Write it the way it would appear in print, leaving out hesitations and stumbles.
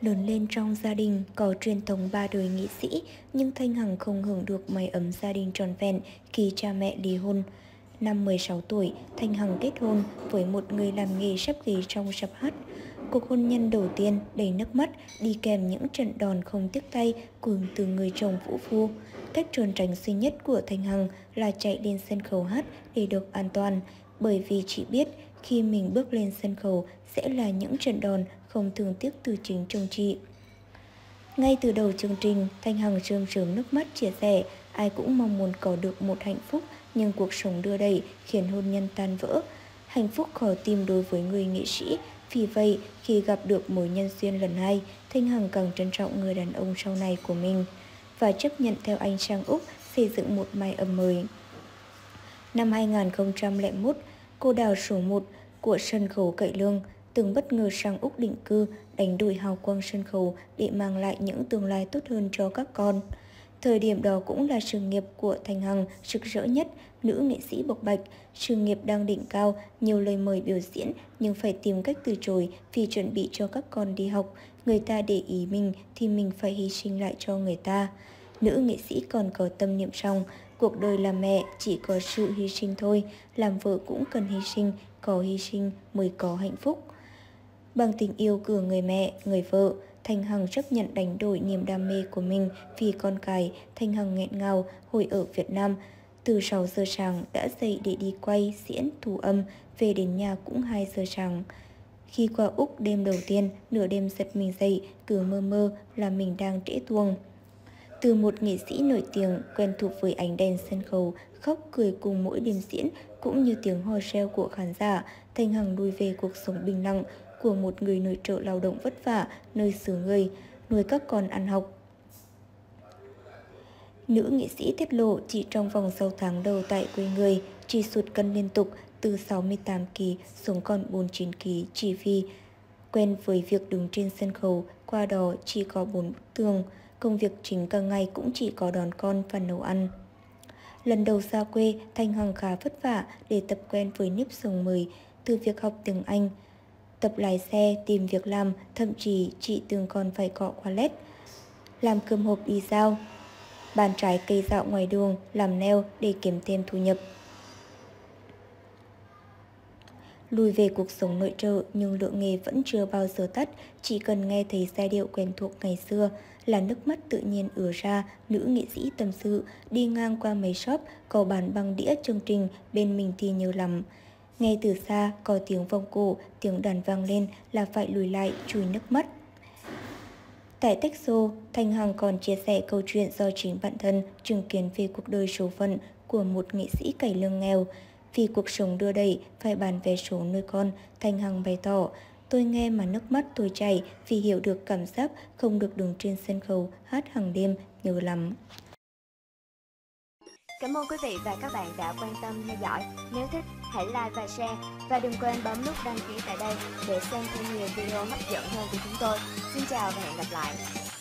Lớn lên trong gia đình có truyền thống ba đời nghệ sĩ, nhưng Thanh Hằng không hưởng được mái ấm gia đình trọn vẹn khi cha mẹ ly hôn. Năm 16 tuổi, Thanh Hằng kết hôn với một người làm nghề sắp ghế trong sạp hát. Cuộc hôn nhân đầu tiên đầy nước mắt, đi kèm những trận đòn không tiếc tay cùng từ người chồng vũ phu. Cách trốn tránh duy nhất của Thanh Hằng là chạy lên sân khấu hát để được an toàn, bởi vì chị biết khi mình bước lên sân khấu sẽ là những trận đòn không thương tiếc từ chính chồng chị. Ngay từ đầu chương trình, Thanh Hằng rơm rớm nước mắt chia sẻ ai cũng mong muốn có được một hạnh phúc, nhưng cuộc sống đưa đẩy khiến hôn nhân tan vỡ. Hạnh phúc khó tìm đối với người nghệ sĩ, vì vậy khi gặp được mối nhân duyên lần hai, Thanh Hằng càng trân trọng người đàn ông sau này của mình và chấp nhận theo anh sang Úc xây dựng một mái ấm mới. Năm 2001, cô đào số 1 của sân khấu cải lương từng bất ngờ sang Úc định cư, đánh đổi hào quang sân khấu để mang lại những tương lai tốt hơn cho các con. Thời điểm đó cũng là sự nghiệp của Thanh Hằng rực rỡ nhất, nữ nghệ sĩ bộc bạch, sự nghiệp đang đỉnh cao, nhiều lời mời biểu diễn nhưng phải tìm cách từ chối vì chuẩn bị cho các con đi học. Người ta để ý mình thì mình phải hy sinh lại cho người ta. Nữ nghệ sĩ còn có tâm niệm rằng cuộc đời làm mẹ chỉ có sự hy sinh thôi, làm vợ cũng cần hy sinh, có hy sinh mới có hạnh phúc. Bằng tình yêu của người mẹ, người vợ, Thanh Hằng chấp nhận đánh đổi niềm đam mê của mình vì con cái. Thanh Hằng nghẹn ngào hồi ở Việt Nam. Từ 6 giờ sáng đã dậy để đi quay, diễn, thu âm, về đến nhà cũng 2 giờ sáng. Khi qua Úc đêm đầu tiên, nửa đêm giật mình dậy, cứ mơ mơ là mình đang trễ tuồng. Từ một nghệ sĩ nổi tiếng, quen thuộc với ánh đèn sân khấu, khóc cười cùng mỗi đêm diễn, cũng như tiếng hò reo của khán giả, Thanh Hằng lui về cuộc sống bình lặng của một người nội trợ lao động vất vả nơi xứ người, nuôi các con ăn học. Nữ nghệ sĩ tiết lộ chỉ trong vòng 6 tháng đầu tại quê người, chị sụt cân liên tục từ 68 kg xuống còn 49 kg chỉ vì quen với việc đứng trên sân khấu, qua đó chỉ có 4 bức tường. Công việc chính cả ngày cũng chỉ có đón con và nấu ăn. Lần đầu xa quê, Thanh Hằng khá vất vả để tập quen với nếp sống mới, từ việc học tiếng Anh, tập lái xe, tìm việc làm, thậm chí chị từng còn phải cọ qua led, làm cơm hộp đi giao, bán trái cây dạo ngoài đường, làm nail để kiếm thêm thu nhập. Lùi về cuộc sống nội trợ nhưng lượng nghề vẫn chưa bao giờ tắt, chỉ cần nghe thấy giai điệu quen thuộc ngày xưa là nước mắt tự nhiên ứa ra. Nữ nghệ sĩ tâm sự, đi ngang qua mấy shop có bán băng đĩa chương trình, bên mình thì nhớ lắm. Nghe từ xa có tiếng vòng cổ, tiếng đàn vang lên là phải lùi lại chùi nước mắt. Tại Texas, Thanh Hằng còn chia sẻ câu chuyện do chính bản thân chứng kiến về cuộc đời số phận của một nghệ sĩ cải lương nghèo. Vì cuộc sống đưa đẩy phải bán vé số nuôi con, Thanh Hằng bày tỏ, tôi nghe mà nước mắt tôi chảy vì hiểu được cảm giác không được đứng trên sân khấu hát hàng đêm, nhớ lắm. Cảm ơn quý vị và các bạn đã quan tâm theo dõi. Nếu thích, hãy like và share. Và đừng quên bấm nút đăng ký tại đây để xem thêm nhiều video hấp dẫn hơn của chúng tôi. Xin chào và hẹn gặp lại.